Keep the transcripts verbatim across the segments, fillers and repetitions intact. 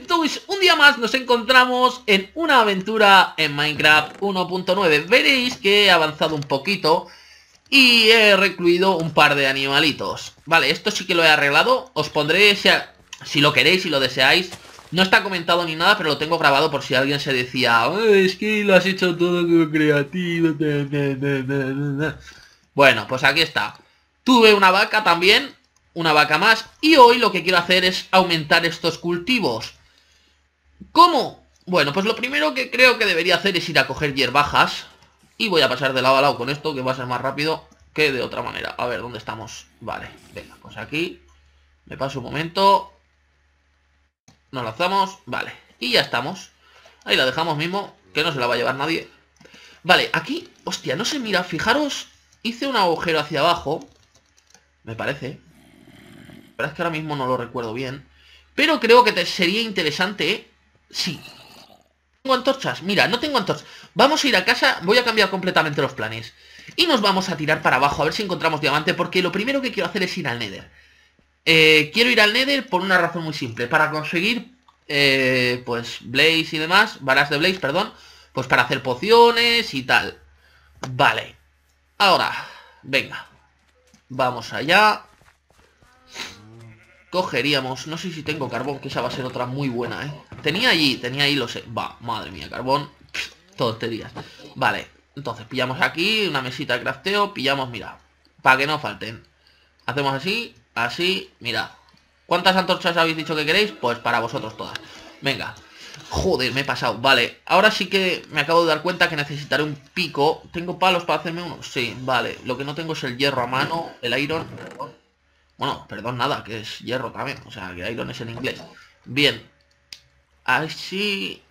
Entonces, un día más nos encontramos en una aventura en Minecraft uno punto nueve. Veréis que he avanzado un poquito y he recluido un par de animalitos. Vale, esto sí que lo he arreglado. Os pondré, si, a, si lo queréis, si lo deseáis. No está comentado ni nada, pero lo tengo grabado por si alguien se decía, oh, es que lo has hecho todo como creativo. Bueno, pues aquí está. Tuve una vaca también, una vaca más. Y hoy lo que quiero hacer es aumentar estos cultivos. ¿Cómo? Bueno, pues lo primero que creo que debería hacer es ir a coger hierbajas. Y voy a pasar de lado a lado con esto, que va a ser más rápido que de otra manera. A ver, ¿dónde estamos? Vale, venga, pues aquí me paso un momento. Nos lanzamos, vale, y ya estamos. Ahí la dejamos mismo, que no se la va a llevar nadie. Vale, aquí, hostia, no se mira, fijaros. Hice un agujero hacia abajo, me parece. Pero es que ahora mismo no lo recuerdo bien. Pero creo que te sería interesante, ¿eh? Sí. ¿Tengo antorchas? Mira, no tengo antorchas. Vamos a ir a casa, voy a cambiar completamente los planes. Y nos vamos a tirar para abajo, a ver si encontramos diamante. Porque lo primero que quiero hacer es ir al Nether. Eh, quiero ir al Nether por una razón muy simple. Para conseguir, eh, pues, Blaze y demás. Varas de Blaze, perdón. Pues para hacer pociones y tal. Vale. Ahora, venga. Vamos allá. Cogeríamos, no sé si tengo carbón, que esa va a ser otra muy buena, ¿eh? Tenía allí, tenía ahí, lo sé. Va, madre mía, carbón. Tonterías. Vale, entonces pillamos aquí una mesita de crafteo. Pillamos, mira, para que no falten. Hacemos así, así, mira. ¿Cuántas antorchas habéis dicho que queréis? Pues para vosotros todas. Venga. Joder, me he pasado. Vale, ahora sí que me acabo de dar cuenta que necesitaré un pico. ¿Tengo palos para hacerme uno? Sí, vale. Lo que no tengo es el hierro a mano, el iron. Bueno, perdón, nada, que es hierro también. O sea, que iron es en inglés. Bien. Así.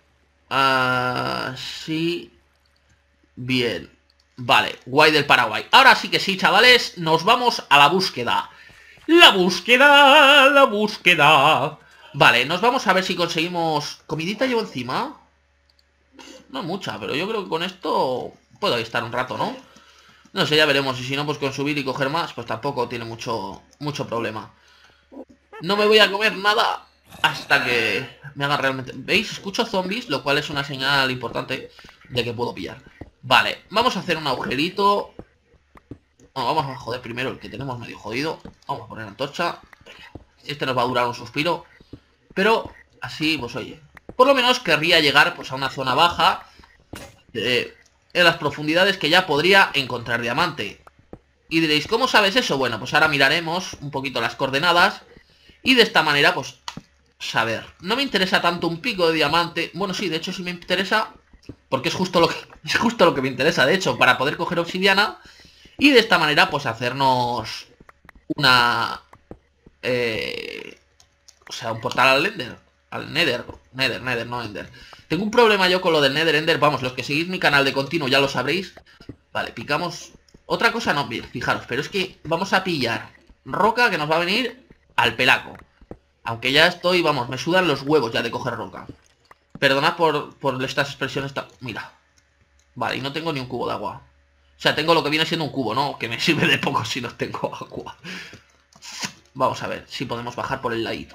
Así. Bien. Vale, guay del Paraguay. Ahora sí que sí, chavales, nos vamos a la búsqueda. La búsqueda, la búsqueda. Vale, nos vamos a ver si conseguimos... ¿Comidita llevo encima? No mucha, pero yo creo que con esto puedo estar un rato, ¿no? No sé, ya veremos. Y si no, pues con subir y coger más, pues tampoco tiene mucho, mucho problema. No me voy a comer nada hasta que me haga realmente... ¿Veis? Escucho zombies, lo cual es una señal importante de que puedo pillar. Vale, vamos a hacer un agujerito. Bueno, vamos a joder primero el que tenemos medio jodido. Vamos a poner antorcha. Este nos va a durar un suspiro. Pero así, pues oye, por lo menos querría llegar pues a una zona baja, eh, en las profundidades que ya podría encontrar diamante. Y diréis, ¿cómo sabes eso? Bueno, pues ahora miraremos un poquito las coordenadas y de esta manera pues saber. No me interesa tanto un pico de diamante. Bueno, sí, de hecho sí me interesa, porque es justo lo que, es justo lo que me interesa, de hecho, para poder coger obsidiana. Y de esta manera pues hacernos una... Eh, o sea, un portal al Ender. Al Nether. Nether, Nether, no Ender. Tengo un problema yo con lo del Nether Ender. Vamos, los que seguís mi canal de continuo ya lo sabréis. Vale, picamos. Otra cosa no, bien, fijaros, pero es que vamos a pillar roca que nos va a venir al pelaco. Aunque ya estoy, vamos, me sudan los huevos ya de coger roca. Perdonad por, por estas expresiones. Mira. Vale, y no tengo ni un cubo de agua. O sea, tengo lo que viene siendo un cubo, ¿no? Que me sirve de poco si no tengo agua. Vamos a ver si podemos bajar por el ladito.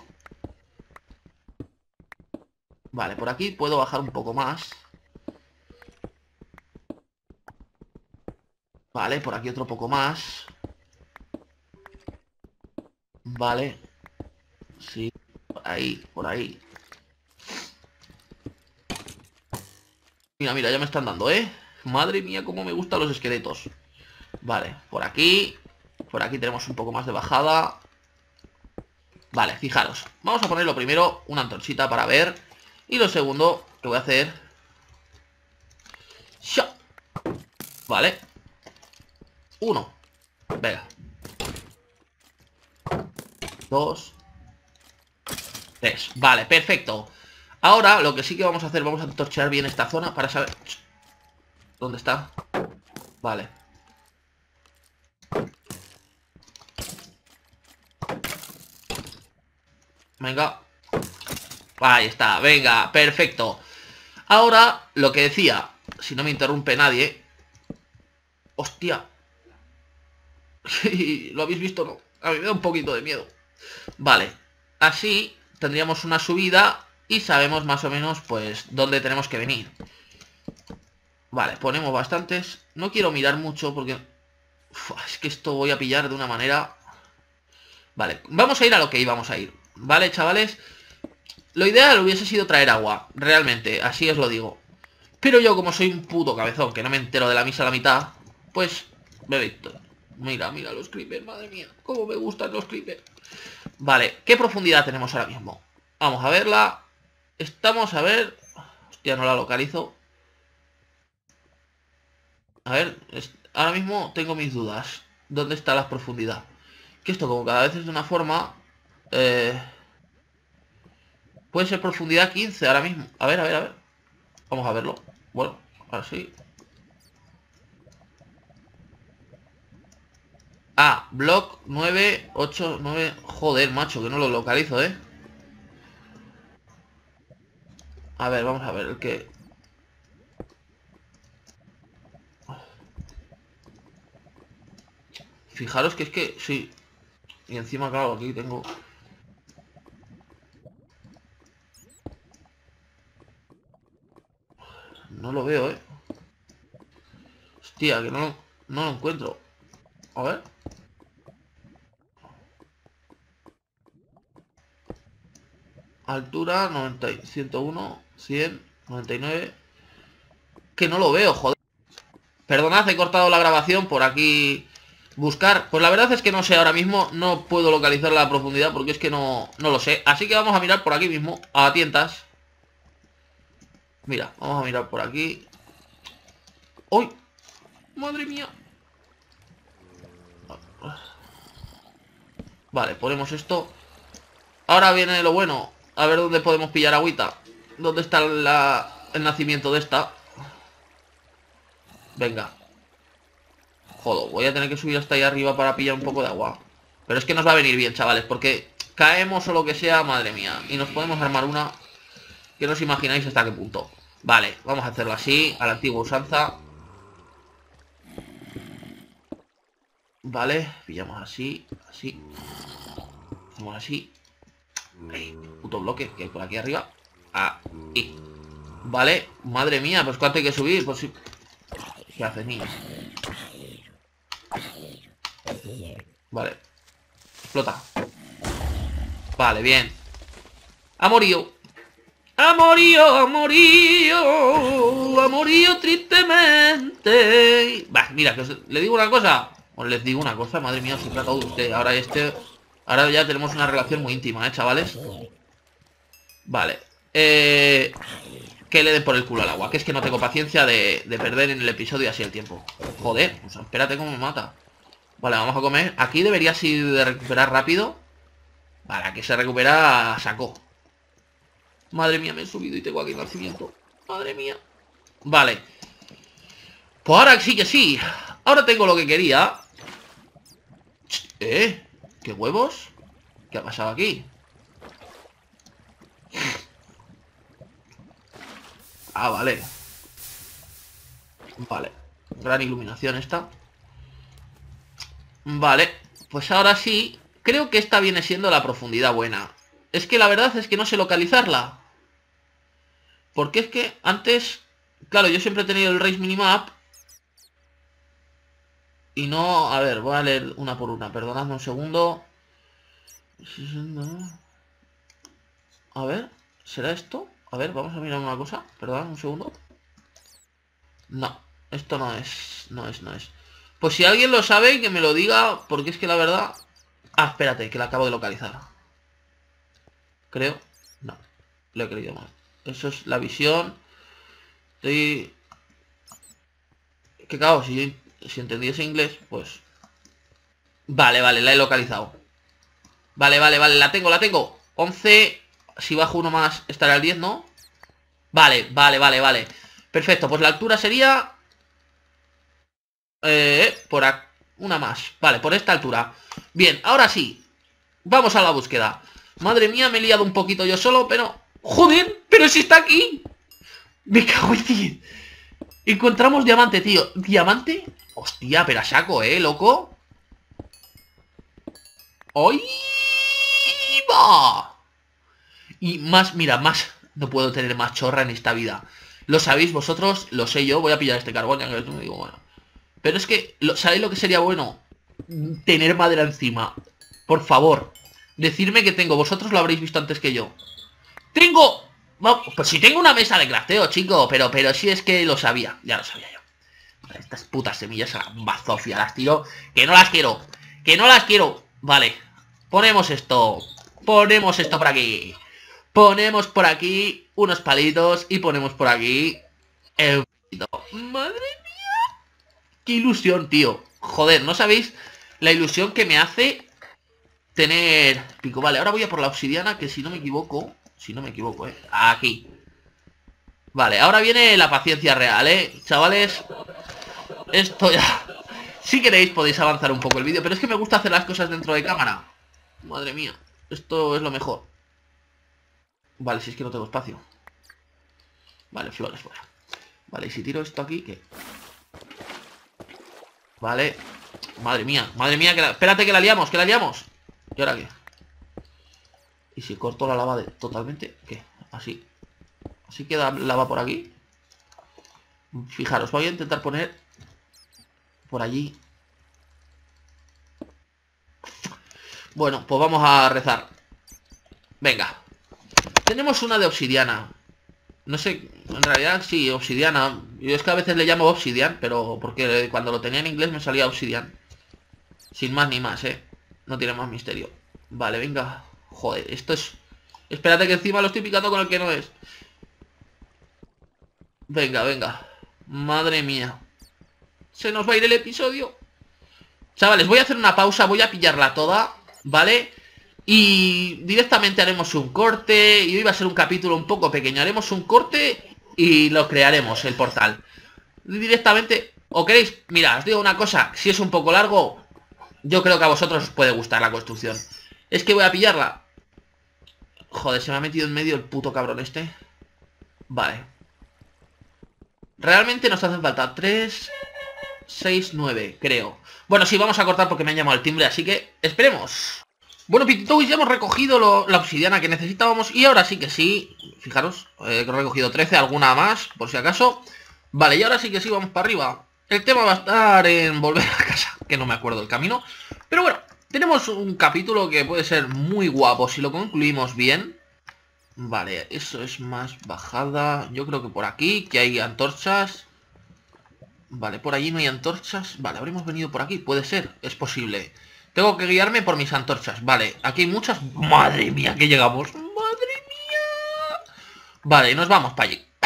Vale, por aquí puedo bajar un poco más. Vale, por aquí otro poco más. Vale. Sí, por ahí, por ahí. Mira, mira, ya me están dando, ¿eh? Madre mía, cómo me gustan los esqueletos. Vale, por aquí. Por aquí tenemos un poco más de bajada. Vale, fijaros. Vamos a ponerlo primero una antorchita para ver. Y lo segundo que voy a hacer... ¡Sha! Vale. Uno. Venga. Dos. Tres. Vale, perfecto. Ahora lo que sí que vamos a hacer, vamos a antorchear bien esta zona para saber... ¿Dónde está? Vale. Venga. Ahí está, venga, perfecto. Ahora, lo que decía, si no me interrumpe nadie. Hostia. ¿Lo habéis visto? No. A mí me da un poquito de miedo. Vale, así tendríamos una subida y sabemos más o menos, pues, dónde tenemos que venir. Vale, ponemos bastantes. No quiero mirar mucho porque... Uf, es que esto voy a pillar de una manera... Vale, vamos a ir a lo que íbamos a ir. Vale, chavales. Lo ideal hubiese sido traer agua, realmente, así os lo digo. Pero yo, como soy un puto cabezón, que no me entero de la misa a la mitad, pues me he visto. Mira, mira los creepers, madre mía, cómo me gustan los creepers. Vale, ¿qué profundidad tenemos ahora mismo? Vamos a verla. Estamos a ver... Hostia, no la localizo. A ver, es... ahora mismo tengo mis dudas. ¿Dónde está la profundidad? Que esto como cada vez es de una forma... Eh... Puede ser profundidad quince ahora mismo. A ver, a ver, a ver. Vamos a verlo. Bueno, ahora sí. Ah, block nueve, ocho, nueve. Joder, macho, que no lo localizo, ¿eh? A ver, vamos a ver el que... Fijaros que es que sí. Y encima, claro, aquí tengo... No lo veo, ¿eh? Hostia, que no lo, no lo encuentro. A ver. Altura, noventa, ciento uno, cien, noventa y nueve. Que no lo veo, joder. Perdonad, he cortado la grabación por aquí... Buscar, pues la verdad es que no sé ahora mismo. No puedo localizar la profundidad porque es que no, no lo sé. Así que vamos a mirar por aquí mismo, a tientas. Mira, vamos a mirar por aquí. ¡Uy! ¡Madre mía! Vale, ponemos esto. Ahora viene lo bueno. A ver dónde podemos pillar agüita. ¿Dónde está la, el nacimiento de esta? Venga. Joder, voy a tener que subir hasta ahí arriba para pillar un poco de agua. Pero es que nos va a venir bien, chavales, porque caemos o lo que sea, madre mía. Y nos podemos armar una que no os imagináis hasta qué punto. Vale, vamos a hacerlo así, a la antigua usanza. Vale, pillamos así, así. Hacemos así. Ahí, puto bloque que hay por aquí arriba. Ahí. Vale, madre mía, pues cuánto hay que subir. Pues sí. ¿Qué haces, niño? Vale. Explota. Vale, bien. Amorío. Amorío, amorío. Amorío tristemente. Va, mira, que os, le digo una cosa. Os les digo una cosa, madre mía, os he tratado de usted. Ahora este... Ahora ya tenemos una relación muy íntima, ¿eh, chavales? Vale. Eh... Que le den por el culo al agua. Que es que no tengo paciencia de, de perder en el episodio así el tiempo. Joder, pues espérate cómo me mata. Vale, vamos a comer. Aquí debería así de recuperar rápido. Vale, aquí se recupera, sacó. Madre mía, me he subido y tengo aquí el nacimiento. Madre mía. Vale. Pues ahora sí que sí. Ahora tengo lo que quería. ¿Eh? ¿Qué huevos? ¿Qué ha pasado aquí? Ah, vale. Vale. Gran iluminación esta. Vale. Pues ahora sí. Creo que esta viene siendo la profundidad buena. Es que la verdad es que no sé localizarla. Porque es que antes... Claro, yo siempre he tenido el Race Minimap. Y no... A ver, voy a leer una por una. Perdonadme un segundo. A ver, ¿será esto? A ver, vamos a mirar una cosa. Perdón, un segundo. No, esto no es. No es, no es. Pues si alguien lo sabe, que me lo diga. Porque es que la verdad... Ah, espérate, que la acabo de localizar. Creo. No, lo he creído mal. Eso es la visión. Estoy... Que cago, si yo si entendiese inglés, pues... Vale, vale, la he localizado. Vale, vale, vale, la tengo, la tengo. once... Si bajo uno más, estará al diez, ¿no? Vale, vale, vale, vale. Perfecto, pues la altura sería... Eh, por aquí. Una más. Vale, por esta altura. Bien, ahora sí. Vamos a la búsqueda. Madre mía, me he liado un poquito yo solo, pero... ¡Joder! ¡Pero si está aquí! Me cago en ti. Encontramos diamante, tío. ¿Diamante? Hostia, pero a saco, ¿eh, loco? ¡Ay! ¡Va! Y más, mira, más, No puedo tener más chorra en esta vida. Lo sabéis vosotros, lo sé yo. Voy a pillar este carbón, ya que me digo, bueno. Pero es que, ¿sabéis lo que sería bueno? Tener madera encima. Por favor, decidme que tengo. Vosotros lo habréis visto antes que yo. ¡Tengo! Pues si tengo una mesa de crafteo, chico. Pero, pero si es que lo sabía. Ya lo sabía yo. Estas putas semillas a la bazofia las tiro. Que no las quiero. Que no las quiero. Vale. Ponemos esto. Ponemos esto por aquí. Ponemos por aquí unos palitos. Y ponemos por aquí el... Madre mía. Qué ilusión, tío. Joder, ¿no sabéis la ilusión que me hace tener pico? Vale, ahora voy a por la obsidiana, que si no me equivoco... Si no me equivoco, eh. Aquí. Vale, ahora viene la paciencia real, eh. Chavales. Esto ya... Si queréis podéis avanzar un poco el vídeo. Pero es que me gusta hacer las cosas dentro de cámara. Madre mía. Esto es lo mejor. Vale, si es que no tengo espacio. Vale, flores fuera. Vale, y si tiro esto aquí, ¿qué? Vale. Madre mía, madre mía, que la... espérate que la liamos, que la liamos. ¿Y ahora qué? ¿Y si corto la lava de... totalmente? ¿Qué? Así. Así queda lava por aquí. Fijaros, voy a intentar poner por allí. Bueno, pues vamos a rezar. Venga. Tenemos una de obsidiana. No sé, en realidad sí, obsidiana. Yo es que a veces le llamo obsidian, pero porque cuando lo tenía en inglés me salía obsidian. Sin más ni más, eh. No tiene más misterio. Vale, venga. Joder, esto es... Espérate que encima lo estoy picando con el que no es. Venga, venga. Madre mía. Se nos va a ir el episodio. Chavales, voy a hacer una pausa. Voy a pillarla toda, ¿vale? Y directamente haremos un corte. Y hoy va a ser un capítulo un poco pequeño. Haremos un corte y lo crearemos, el portal. Directamente... ¿O queréis? Mira, os digo una cosa. Si es un poco largo, yo creo que a vosotros os puede gustar la construcción. Es que voy a pillarla. Joder, se me ha metido en medio el puto cabrón este. Vale. Realmente nos hacen falta tres, seis, nueve, creo. Bueno, sí, vamos a cortar porque me han llamado al timbre, así que esperemos. Bueno, Pititouis, ya hemos recogido lo, la obsidiana que necesitábamos. Y ahora sí que sí. Fijaros, eh, he recogido trece, alguna más, por si acaso. Vale, y ahora sí que sí, vamos para arriba. El tema va a estar en volver a casa, que no me acuerdo el camino. Pero bueno, tenemos un capítulo que puede ser muy guapo si lo concluimos bien. Vale, eso es más bajada. Yo creo que por aquí, que hay antorchas. Vale, por allí no hay antorchas. Vale, habremos venido por aquí, puede ser, es posible. Tengo que guiarme por mis antorchas. Vale, aquí hay muchas. Madre mía, que llegamos. Madre mía. Vale, nos vamos para allí.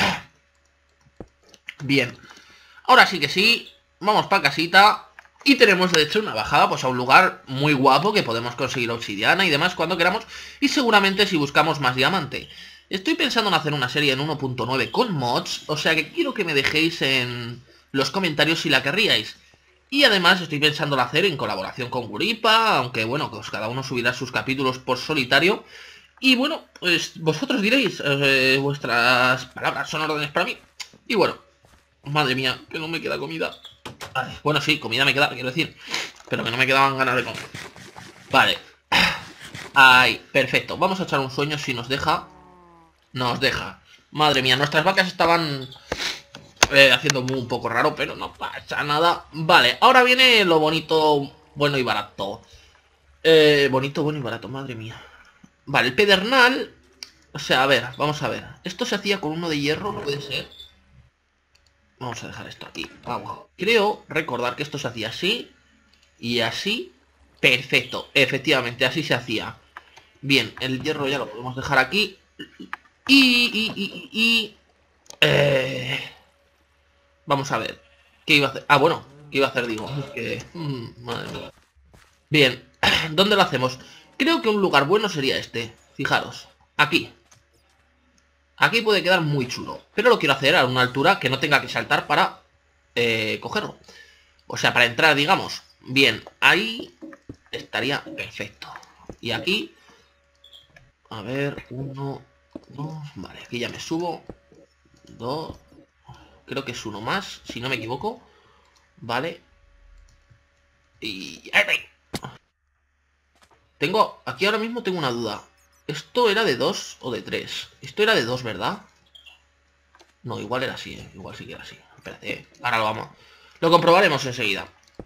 Bien. Ahora sí que sí, vamos para casita. Y tenemos de hecho una bajada pues a un lugar muy guapo que podemos conseguir obsidiana y demás cuando queramos. Y seguramente si buscamos más diamante. Estoy pensando en hacer una serie en uno punto nueve con mods. O sea que quiero que me dejéis en los comentarios si la querríais. Y además estoy pensando en hacer en colaboración con Guripa. Aunque bueno, pues cada uno subirá sus capítulos por solitario. Y bueno, pues vosotros diréis, eh, vuestras palabras son órdenes para mí. Y bueno, madre mía, que no me queda comida. Ay, bueno, sí, comida me queda, quiero decir. Pero que no me quedaban ganas de comer. Vale. Ay, perfecto. Vamos a echar un sueño si nos deja. Nos deja. Madre mía, nuestras vacas estaban eh, haciendo un poco raro, pero no pasa nada. Vale, ahora viene lo bonito, bueno y barato. Eh, bonito, bueno y barato, madre mía. Vale, el pedernal. O sea, a ver, vamos a ver. Esto se hacía con uno de hierro, ¿no puede ser? Vamos a dejar esto aquí. Vamos. Creo recordar que esto se hacía así. Y así. Perfecto. Efectivamente, así se hacía. Bien, el hierro ya lo podemos dejar aquí. Y... y, y, y eh, vamos a ver. ¿Qué iba a hacer? Ah, bueno. ¿Qué iba a hacer? Digo. Es que... Mmm, madre mía. Bien. ¿Dónde lo hacemos? Creo que un lugar bueno sería este. Fijaros. Aquí. Aquí puede quedar muy chulo. Pero lo quiero hacer a una altura que no tenga que saltar para eh, cogerlo. O sea, para entrar, digamos. Bien, ahí estaría perfecto. Y aquí... A ver, uno, dos... Vale, aquí ya me subo. Dos... Creo que es uno más, si no me equivoco. Vale. Y... Tengo... Aquí ahora mismo tengo una duda. Esto era de dos o de tres. Esto era de dos, ¿verdad? No, igual era así, ¿eh? Igual sí que era así. Espérate, ¿eh? Ahora lo vamos. Lo comprobaremos enseguida.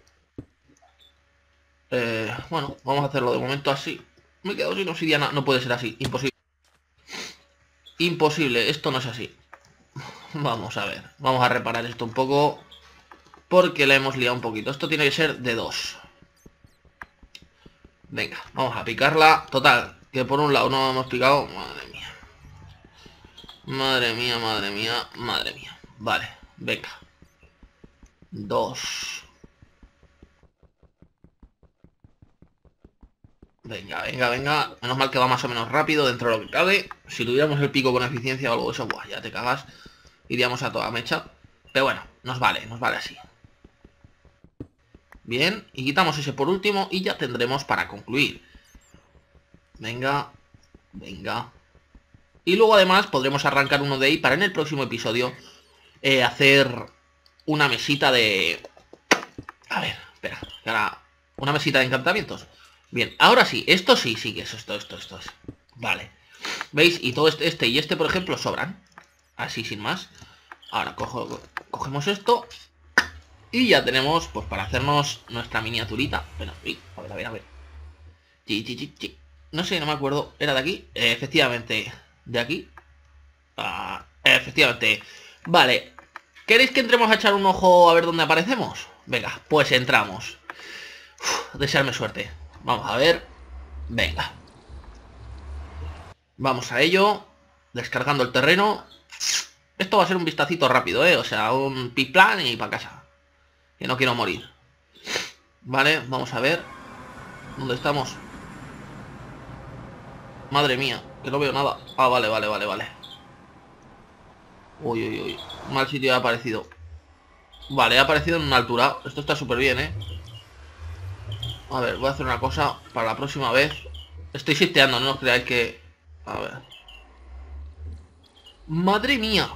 Eh, bueno, vamos a hacerlo de momento así. Me quedo sin obsidiana. No puede ser así. Imposible. Imposible. Esto no es así. Vamos a ver. Vamos a reparar esto un poco. Porque le hemos liado un poquito. Esto tiene que ser de dos. Venga, vamos a picarla. Total, que por un lado no hemos picado. Madre mía. Madre mía, madre mía, madre mía. Vale, venga. Dos. Venga, venga, venga. Menos mal que va más o menos rápido dentro de lo que cabe. Si tuviéramos el pico con eficiencia o algo de eso, buah, ya te cagas. Iríamos a toda mecha. Pero bueno, nos vale, nos vale así. Bien, y quitamos ese por último y ya tendremos para concluir. Venga, venga. Y luego además podremos arrancar uno de ahí para en el próximo episodio eh, hacer una mesita de... A ver, espera, ahora una mesita de encantamientos. Bien, ahora sí, esto sí, sí que es esto, esto, esto es. Vale. ¿Veis? Y todo este, este y este, por ejemplo, sobran. Así, sin más. Ahora cojo, cogemos esto. Y ya tenemos, pues, para hacernos nuestra miniaturita. Bueno, a ver, a ver, a ver. Chi, chi, chi, chi. No sé, no me acuerdo. ¿Era de aquí? Eh, efectivamente. ¿De aquí? Ah, efectivamente. Vale. ¿Queréis que entremos a echar un ojo a ver dónde aparecemos? Venga, pues entramos. Uf, desearme suerte. Vamos a ver. Venga. Vamos a ello. Descargando el terreno. Esto va a ser un vistacito rápido, ¿eh? O sea, un piplan y para casa. Que no quiero morir. Vale, vamos a ver. ¿Dónde estamos? Madre mía, que no veo nada. Ah, vale, vale, vale, vale. Uy, uy, uy. Mal sitio ha aparecido. Vale, ha aparecido en una altura. Esto está súper bien, ¿eh? A ver, voy a hacer una cosa para la próxima vez. Estoy shifteando, no os creáis que... A ver. Madre mía.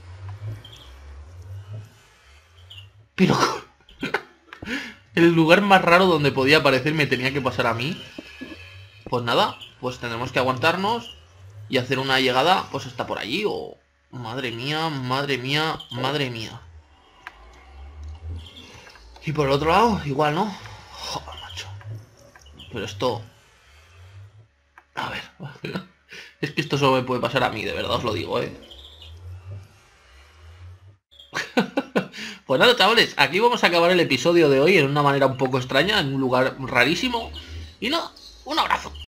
Pero... el lugar más raro donde podía aparecer me tenía que pasar a mí. Pues nada, pues tendremos que aguantarnos y hacer una llegada, pues está por allí o... Madre mía, madre mía, madre mía. Y por el otro lado, igual, ¿no? Joder, macho. Pero esto... A ver. Es que esto solo me puede pasar a mí, de verdad os lo digo, ¿eh? Pues nada, chavales, aquí vamos a acabar el episodio de hoy en una manera un poco extraña, en un lugar rarísimo. Y nada, un abrazo.